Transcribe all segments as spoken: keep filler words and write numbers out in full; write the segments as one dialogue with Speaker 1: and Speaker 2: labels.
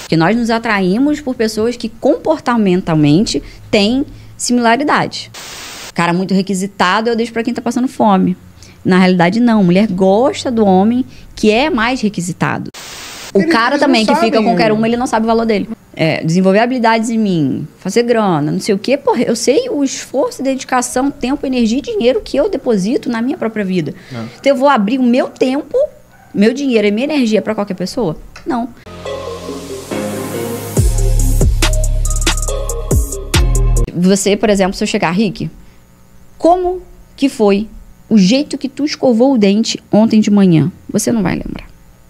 Speaker 1: Porque nós nos atraímos por pessoas que comportamentalmente têm similaridade. Cara muito requisitado, eu deixo pra quem tá passando fome. Na realidade, não. Mulher gosta do homem que é mais requisitado. O
Speaker 2: Eles,
Speaker 1: cara
Speaker 2: eles
Speaker 1: também, que
Speaker 2: sabem,
Speaker 1: fica com qualquer
Speaker 2: eu...
Speaker 1: uma, ele não sabe o valor dele. É, desenvolver habilidades em mim, fazer grana, não sei o quê. Porra, eu sei o esforço, dedicação, tempo, energia e dinheiro que eu deposito na minha própria vida. É. Então eu vou abrir o meu tempo, meu dinheiro e minha energia pra qualquer pessoa? Não. Você, por exemplo, se eu chegar, Rick, como que foi o jeito que tu escovou o dente ontem de manhã? Você não vai lembrar.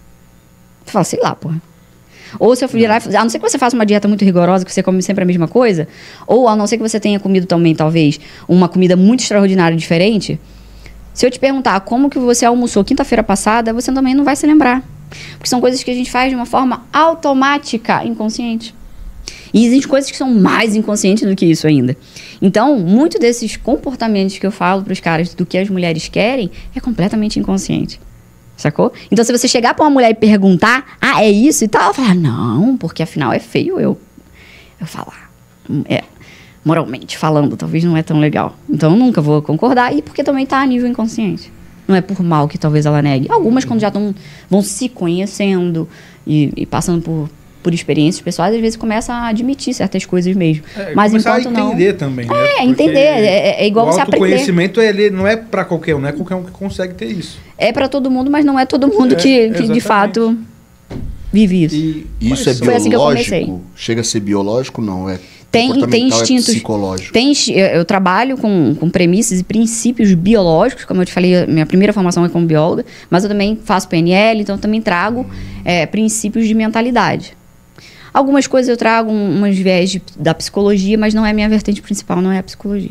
Speaker 1: Você fala, sei lá, porra. Ou se eu virar, a não ser que você faça uma dieta muito rigorosa, que você come sempre a mesma coisa, ou a não ser que você tenha comido também, talvez, uma comida muito extraordinária diferente, se eu te perguntar como que você almoçou quinta-feira passada, você também não vai se lembrar. Porque são coisas que a gente faz de uma forma automática, inconsciente. E existem coisas que são mais inconscientes do que isso ainda. Então, muito desses comportamentos que eu falo para os caras do que as mulheres querem é completamente inconsciente. Sacou? Então, se você chegar pra uma mulher e perguntar, ah, é isso e tal, ela fala, não, porque afinal é feio eu, eu falar. É, moralmente falando, talvez não é tão legal. Então, eu nunca vou concordar, e porque também tá a nível inconsciente. Não é por mal que talvez ela negue. Algumas, quando já tão, vão se conhecendo e, e passando por, por experiências pessoais, às vezes começam a admitir certas coisas mesmo. É, mas enquanto não...
Speaker 2: entender também, né?
Speaker 1: É, porque entender. É, é igual você aprender.
Speaker 2: O autoconhecimento, ele não é pra qualquer um, não é qualquer um que consegue ter isso.
Speaker 1: É pra todo mundo, mas não é todo mundo é, que, que de fato vive isso.
Speaker 3: E isso é
Speaker 1: Foi assim que eu comecei.
Speaker 3: Chega a ser biológico? Não, é
Speaker 1: tem, tem instintos.
Speaker 3: É psicológico.
Speaker 1: Tem, eu, eu trabalho com, com premissas e princípios biológicos, como eu te falei, minha primeira formação é como bióloga, mas eu também faço P N L, então eu também trago é, princípios de mentalidade. Algumas coisas eu trago umas viés de, da psicologia, mas não é a minha vertente principal, não é a psicologia.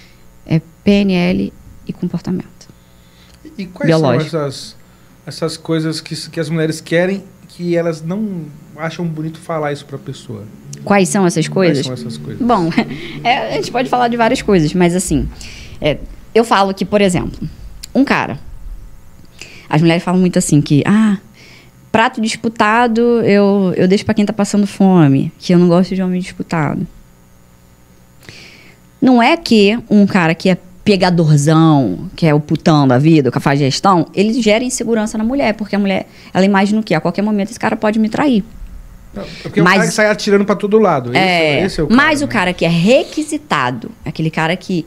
Speaker 1: É P N L e comportamento.
Speaker 2: E quais
Speaker 1: biológico.
Speaker 2: são essas, essas coisas que, que as mulheres querem que elas não acham bonito falar isso para a pessoa?
Speaker 1: Quais são essas coisas?
Speaker 2: Quais são essas coisas?
Speaker 1: Bom, é, a gente pode falar de várias coisas, mas assim, é, eu falo que, por exemplo, um cara, as mulheres falam muito assim que, ah, prato disputado eu, eu deixo para quem tá passando fome, que eu não gosto de homem disputado. Não é que um cara que é pegadorzão, que é o putão da vida, o cafajestão, ele gera insegurança na mulher, porque a mulher, ela imagina o quê? A qualquer momento esse cara pode me trair.
Speaker 2: Não, porque mas, o cara que sai atirando pra todo lado.
Speaker 1: É,
Speaker 2: esse, esse é o cara,
Speaker 1: mas
Speaker 2: né?
Speaker 1: o cara que é requisitado, aquele cara que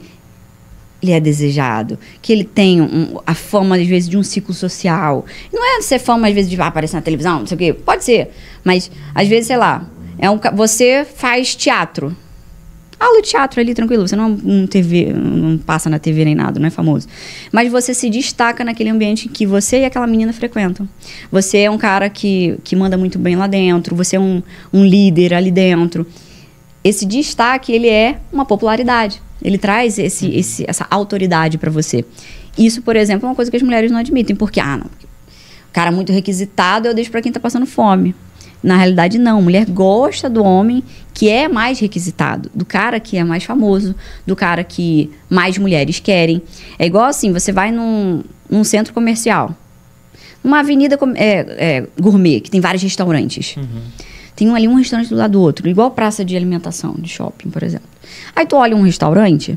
Speaker 1: ele é desejado, que ele tem um, a fama, às vezes, de um ciclo social. Não é ser fama, às vezes, de ah, aparecer na televisão, não sei o quê. Pode ser. Mas, às vezes, sei lá, é um, você faz teatro. Aula de teatro ali, tranquilo. Você não, não, T V, não passa na T V nem nada, não é famoso. Mas você se destaca naquele ambiente que você e aquela menina frequentam. Você é um cara que, que manda muito bem lá dentro. Você é um, um líder ali dentro. Esse destaque, ele é uma popularidade. Ele traz esse, esse, essa autoridade para você. Isso, por exemplo, é uma coisa que as mulheres não admitem. Porque, ah, não. O cara muito requisitado, eu deixo para quem tá passando fome. Na realidade, não. Mulher gosta do homem que é mais requisitado, do cara que é mais famoso, do cara que mais mulheres querem. É igual assim, você vai num, num centro comercial, numa avenida é, é, gourmet, que tem vários restaurantes. Uhum. Tem um ali, um restaurante do lado do outro, igual praça de alimentação, de shopping, por exemplo. Aí tu olha um restaurante,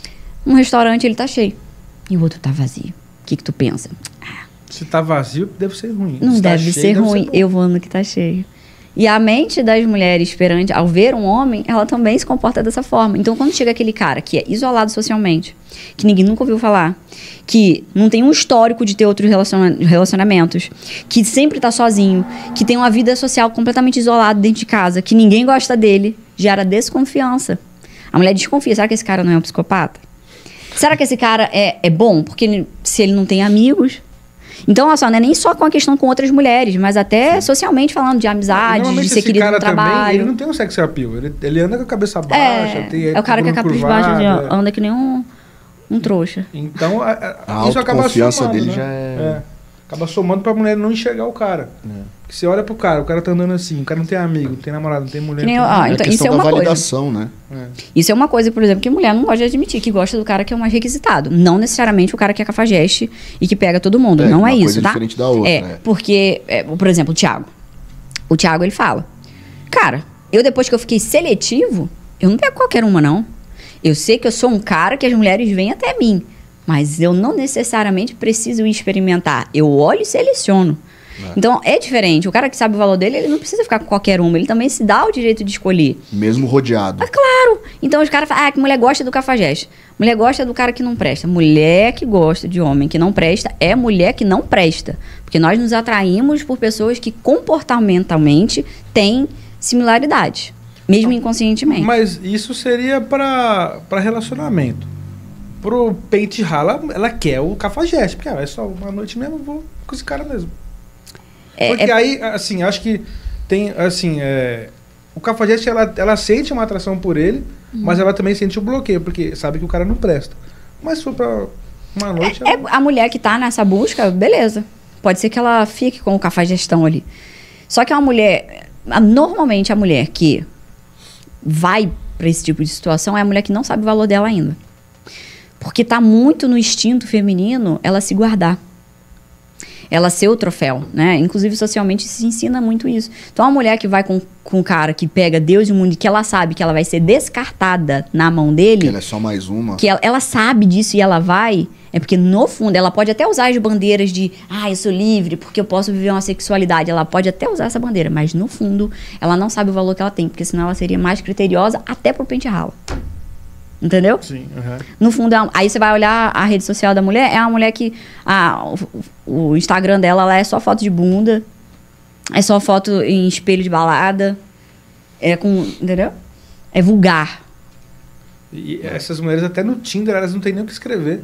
Speaker 1: um restaurante ele tá cheio, e o outro tá vazio. O que que tu pensa? Ah,
Speaker 2: se tá vazio, deve ser ruim.
Speaker 1: Não
Speaker 2: Se
Speaker 1: deve
Speaker 2: tá
Speaker 1: ser
Speaker 2: cheio,
Speaker 1: ruim,
Speaker 2: deve ser
Speaker 1: eu vou no que tá cheio. E a mente das mulheres perante, ao ver um homem, ela também se comporta dessa forma. Então, quando chega aquele cara que é isolado socialmente, que ninguém nunca ouviu falar, que não tem um histórico de ter outros relacionamentos, que sempre tá sozinho, que tem uma vida social completamente isolada dentro de casa, que ninguém gosta dele, gera desconfiança. A mulher desconfia. Será que esse cara não é um psicopata? Será que esse cara é, é bom? Porque ele, se ele não tem amigos... Então, olha só, não é nem só com a questão com outras mulheres, mas até socialmente falando de amizade, de ser querido no trabalho.
Speaker 2: Também, ele não tem um sex appeal, ele, ele anda com a cabeça baixa.
Speaker 1: É,
Speaker 2: tem,
Speaker 1: é o cara que a cabeça baixa é. anda que nem um, um trouxa.
Speaker 2: Então, a, a,
Speaker 3: a
Speaker 2: isso acaba somando,
Speaker 3: dele
Speaker 2: né?
Speaker 3: já é...
Speaker 2: é. Acaba somando pra mulher não enxergar o cara. É. Porque você olha pro cara, o cara tá andando assim, o cara não tem amigo, não tem namorado, não tem mulher.
Speaker 1: Nem,
Speaker 2: não tem
Speaker 1: ah, então,
Speaker 3: é
Speaker 1: isso é uma
Speaker 3: da
Speaker 1: coisa.
Speaker 3: validação, né?
Speaker 2: É.
Speaker 1: Isso é uma coisa, por exemplo, que a mulher não gosta de admitir, que gosta do cara que é o mais requisitado. Não necessariamente o cara que é cafajeste e que pega todo mundo.
Speaker 3: É,
Speaker 1: não
Speaker 3: uma
Speaker 1: é
Speaker 3: coisa
Speaker 1: isso, tá?
Speaker 3: diferente da outra.
Speaker 1: É,
Speaker 3: é.
Speaker 1: porque, é, por exemplo, o Thiago. O Thiago, ele fala. Cara, eu depois que eu fiquei seletivo, eu não pego qualquer uma, não. Eu sei que eu sou um cara que as mulheres vêm até mim. Mas eu não necessariamente preciso experimentar. Eu olho e seleciono. É. Então, é diferente. O cara que sabe o valor dele, ele não precisa ficar com qualquer uma. Ele também se dá o direito de escolher.
Speaker 3: Mesmo rodeado.
Speaker 1: Ah, claro. Então, os caras falam, ah, que mulher gosta do cafajeste. Mulher gosta do cara que não presta. Mulher que gosta de homem que não presta é mulher que não presta. Porque nós nos atraímos por pessoas que comportamentalmente têm similaridade. Mesmo inconscientemente.
Speaker 2: Mas isso seria para relacionamento. Pro pente rala, ela quer o cafajeste. Porque ah, é só uma noite mesmo, eu vou com esse cara mesmo. É, porque é... aí, assim, acho que tem, assim, é, o cafajeste, ela, ela sente uma atração por ele, hum. mas ela também sente o bloqueio, porque sabe que o cara não presta. Mas se for pra uma noite...
Speaker 1: É,
Speaker 2: ela...
Speaker 1: é a mulher que tá nessa busca, beleza. Pode ser que ela fique com o cafajestão ali. Só que é uma mulher... Normalmente, a mulher que vai pra esse tipo de situação é a mulher que não sabe o valor dela ainda. Porque tá muito no instinto feminino ela se guardar. Ela ser o troféu, né? Inclusive, socialmente, se ensina muito isso. Então, a mulher que vai com, com um cara que pega Deus e o mundo e que ela sabe que ela vai ser descartada na mão dele...
Speaker 3: Que ela é só mais uma.
Speaker 1: Que ela, ela sabe disso e ela vai... É porque, no fundo, ela pode até usar as bandeiras de... Ah, eu sou livre porque eu posso viver uma sexualidade. Ela pode até usar essa bandeira. Mas, no fundo, ela não sabe o valor que ela tem. Porque, senão, ela seria mais criteriosa até pro pente rala. Entendeu?
Speaker 2: Sim. Uhum.
Speaker 1: No fundo, é, aí você vai olhar a rede social da mulher, é uma mulher que a, o, o Instagram dela ela é só foto de bunda, é só foto em espelho de balada, é com, entendeu? É vulgar.
Speaker 2: E essas mulheres até no Tinder, elas não têm nem o que escrever.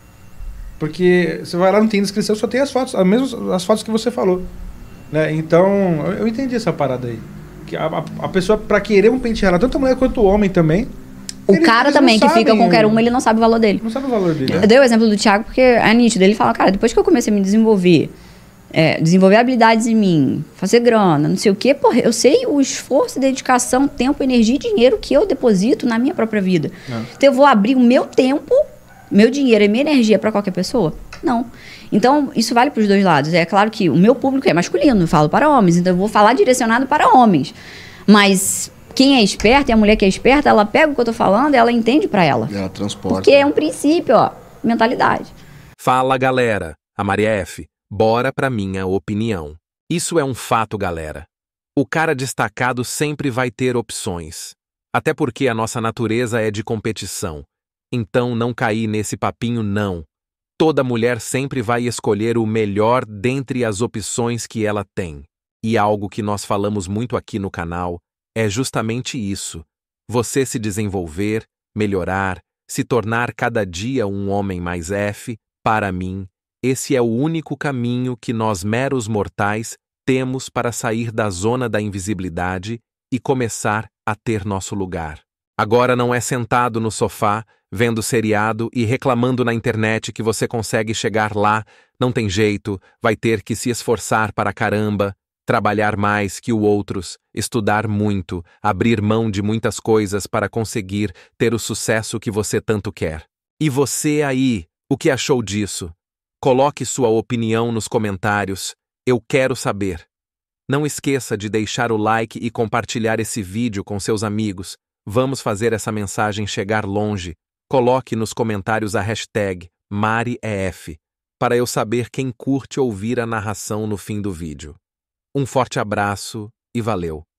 Speaker 2: Porque você vai lá no Tinder, escrever, só tem as fotos, as mesmas as fotos que você falou. Né? Então, eu, eu entendi essa parada aí. Que a, a, a pessoa, pra querer um pente rala, tanto a mulher quanto o homem também,
Speaker 1: O
Speaker 2: Eles,
Speaker 1: cara
Speaker 2: eles
Speaker 1: também, que
Speaker 2: sabem,
Speaker 1: fica com qualquer uma, ele não sabe o valor dele.
Speaker 2: Não sabe o valor dele.
Speaker 1: Eu dei o exemplo do Thiago porque é nítido. Ele fala, cara, depois que eu comecei a me desenvolver, é, desenvolver habilidades em mim, fazer grana, não sei o quê, porra, eu sei o esforço, dedicação, tempo, energia e dinheiro que eu deposito na minha própria vida. É. Então eu vou abrir o meu tempo, meu dinheiro e minha energia para qualquer pessoa? Não. Então, isso vale para os dois lados. É claro que o meu público é masculino, eu falo para homens, então eu vou falar direcionado para homens. Mas... Quem é esperto, e a mulher que é esperta, ela pega o que eu tô falando e ela entende pra ela.
Speaker 3: Ela transporta.
Speaker 1: Porque é um princípio, ó. Mentalidade.
Speaker 4: Fala, galera. A Maria F. Bora pra minha opinião. Isso é um fato, galera. O cara destacado sempre vai ter opções. Até porque a nossa natureza é de competição. Então, não cair nesse papinho, não. Toda mulher sempre vai escolher o melhor dentre as opções que ela tem. E algo que nós falamos muito aqui no canal é justamente isso. Você se desenvolver, melhorar, se tornar cada dia um homem mais F, para mim, esse é o único caminho que nós meros mortais temos para sair da zona da invisibilidade e começar a ter nosso lugar. Agora não é sentado no sofá, vendo seriado e reclamando na internet que você consegue chegar lá, não tem jeito, vai ter que se esforçar para caramba, trabalhar mais que os outros, estudar muito, abrir mão de muitas coisas para conseguir ter o sucesso que você tanto quer. E você aí, o que achou disso? Coloque sua opinião nos comentários, eu quero saber. Não esqueça de deixar o like e compartilhar esse vídeo com seus amigos. Vamos fazer essa mensagem chegar longe. Coloque nos comentários a hashtag MariEF, para eu saber quem curte ouvir a narração no fim do vídeo. Um forte abraço e valeu!